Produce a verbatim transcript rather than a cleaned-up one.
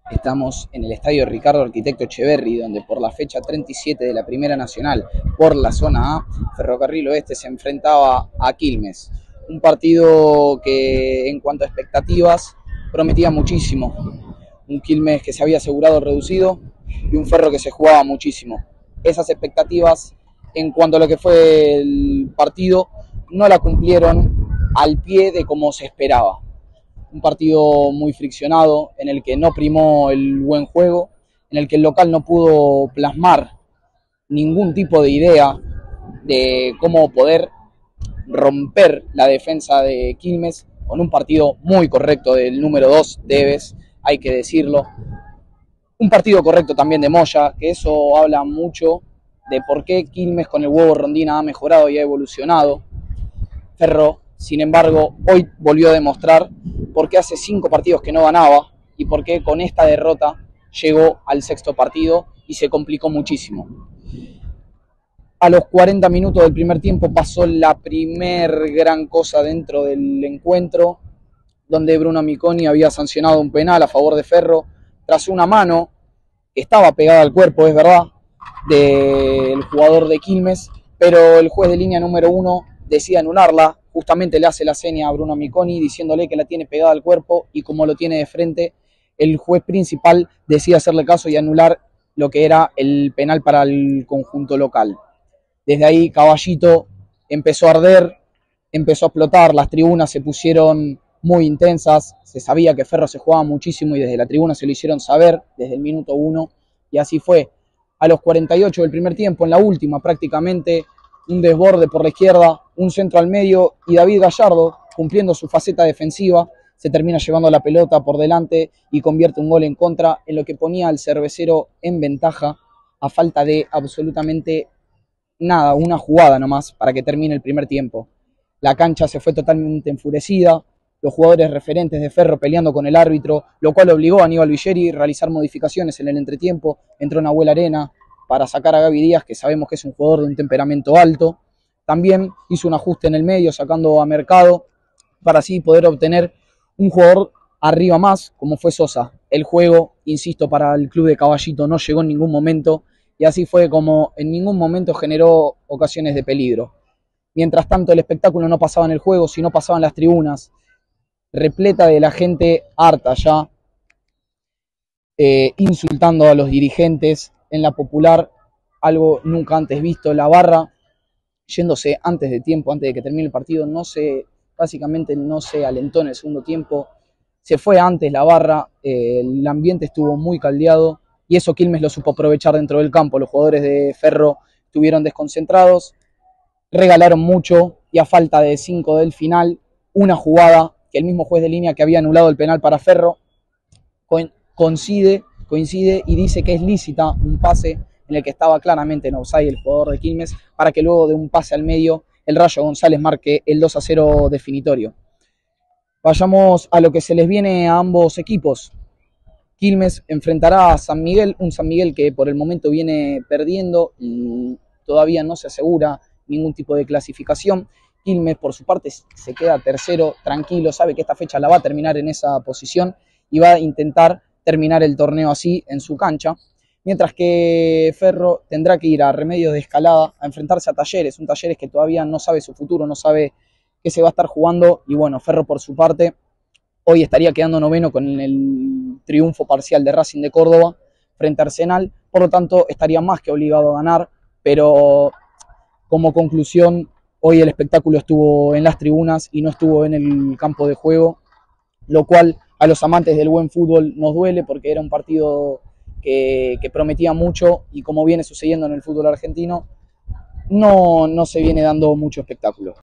Estamos en el estadio Ricardo Arquitecto Echeverri, donde por la fecha treinta y siete de la Primera Nacional, por la zona A, Ferrocarril Oeste se enfrentaba a Quilmes. Un partido que en cuanto a expectativas prometía muchísimo. Un Quilmes que se había asegurado reducido y un Ferro que se jugaba muchísimo. Esas expectativas en cuanto a lo que fue el partido no la cumplieron al pie de como se esperaba. Un partido muy friccionado, en el que no primó el buen juego, en el que el local no pudo plasmar ningún tipo de idea de cómo poder romper la defensa de Quilmes, con un partido muy correcto del número dos, Deves, hay que decirlo. Un partido correcto también de Moya, que eso habla mucho de por qué Quilmes con el huevo Rondina ha mejorado y ha evolucionado. Ferro, sin embargo, hoy volvió a demostrar por qué hace cinco partidos que no ganaba y por qué con esta derrota llegó al sexto partido y se complicó muchísimo. A los cuarenta minutos del primer tiempo pasó la primer gran cosa dentro del encuentro, donde Bruno Miconi había sancionado un penal a favor de Ferro tras una mano que estaba pegada al cuerpo, es verdad, del jugador de Quilmes, pero el juez de línea número uno decide anularla. Justamente le hace la seña a Bruno Miconi diciéndole que la tiene pegada al cuerpo, y como lo tiene de frente, el juez principal decide hacerle caso y anular lo que era el penal para el conjunto local. Desde ahí Caballito empezó a arder, empezó a explotar, las tribunas se pusieron muy intensas, se sabía que Ferro se jugaba muchísimo y desde la tribuna se lo hicieron saber desde el minuto uno, y así fue. A los cuarenta y ocho del primer tiempo, en la última prácticamente, un desborde por la izquierda, un centro al medio, y David Gallardo, cumpliendo su faceta defensiva, se termina llevando la pelota por delante y convierte un gol en contra, en lo que ponía al cervecero en ventaja a falta de absolutamente nada, una jugada nomás para que termine el primer tiempo. La cancha se fue totalmente enfurecida, los jugadores referentes de Ferro peleando con el árbitro, lo cual obligó a Aníbal Villeri a realizar modificaciones en el entretiempo. Entró Nahuel Arena para sacar a Gaby Díaz, que sabemos que es un jugador de un temperamento alto. También hizo un ajuste en el medio, sacando a Mercado, para así poder obtener un jugador arriba más, como fue Sosa. El juego, insisto, para el club de Caballito no llegó en ningún momento, y así fue como en ningún momento generó ocasiones de peligro. Mientras tanto, el espectáculo no pasaba en el juego, sino pasaba en las tribunas, repleta de la gente harta ya, eh, insultando a los dirigentes en la Popular, algo nunca antes visto. La barra yéndose antes de tiempo, antes de que termine el partido, no se, básicamente no se alentó en el segundo tiempo, se fue antes la barra, eh, el ambiente estuvo muy caldeado, y eso Quilmes lo supo aprovechar dentro del campo. Los jugadores de Ferro estuvieron desconcentrados, regalaron mucho, y a falta de cinco del final, una jugada que el mismo juez de línea que había anulado el penal para Ferro coincide, coincide y dice que es lícita un pase en el que estaba claramente en offside el jugador de Quilmes, para que luego de un pase al medio el Rayo González marque el dos a cero definitorio. Vayamos a lo que se les viene a ambos equipos. Quilmes enfrentará a San Miguel, un San Miguel que por el momento viene perdiendo y todavía no se asegura ningún tipo de clasificación. Quilmes, por su parte, se queda tercero, tranquilo, sabe que esta fecha la va a terminar en esa posición y va a intentar terminar el torneo así en su cancha. Mientras que Ferro tendrá que ir a Remedios de Escalada a enfrentarse a Talleres, un Talleres que todavía no sabe su futuro, no sabe qué se va a estar jugando. Y bueno, Ferro por su parte hoy estaría quedando noveno con el triunfo parcial de Racing de Córdoba frente a Arsenal, por lo tanto estaría más que obligado a ganar, pero como conclusión, hoy el espectáculo estuvo en las tribunas y no estuvo en el campo de juego, lo cual a los amantes del buen fútbol nos duele, porque era un partido que, que prometía mucho, y como viene sucediendo en el fútbol argentino, no, no se viene dando mucho espectáculo.